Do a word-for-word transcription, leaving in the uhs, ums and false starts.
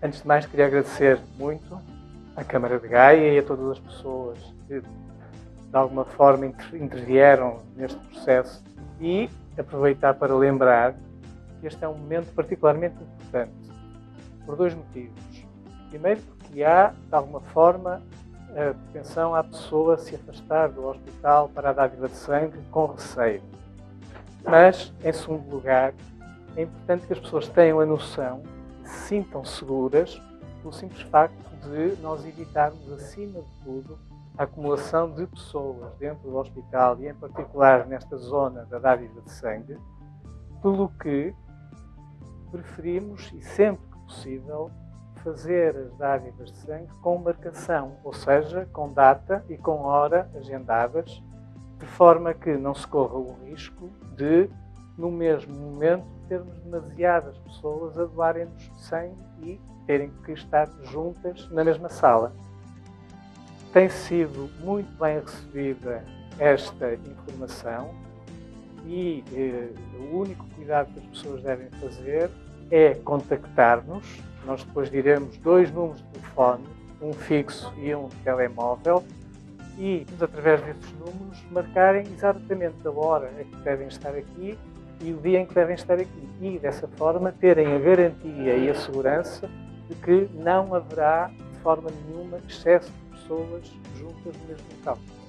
Antes de mais, queria agradecer muito à Câmara de Gaia e a todas as pessoas que, de alguma forma, intervieram neste processo e aproveitar para lembrar que este é um momento particularmente importante, por dois motivos. Primeiro, porque há, de alguma forma, a propensão à pessoa se afastar do hospital para a dádiva de sangue com receio. Mas, em segundo lugar, é importante que as pessoas tenham a noção e se sintam seguras pelo simples facto de nós evitarmos, acima de tudo, a acumulação de pessoas dentro do hospital e, em particular, nesta zona da dádiva de sangue, pelo que preferimos, e sempre que possível, fazer as dádivas de sangue com marcação, ou seja, com data e com hora agendadas, de forma que não se corra o risco de, no mesmo momento, termos demasiadas pessoas a doarem-nos sangue e terem que estar juntas na mesma sala. Tem sido muito bem recebida esta informação e eh, o único cuidado que as pessoas devem fazer é contactar-nos. Nós depois diremos dois números de telefone, um fixo e um telemóvel, e através desses números marcarem exatamente a hora em que devem estar aqui e o dia em que devem estar aqui. E dessa forma terem a garantia e a segurança de que não haverá de forma nenhuma excesso de pessoas juntas no mesmo local.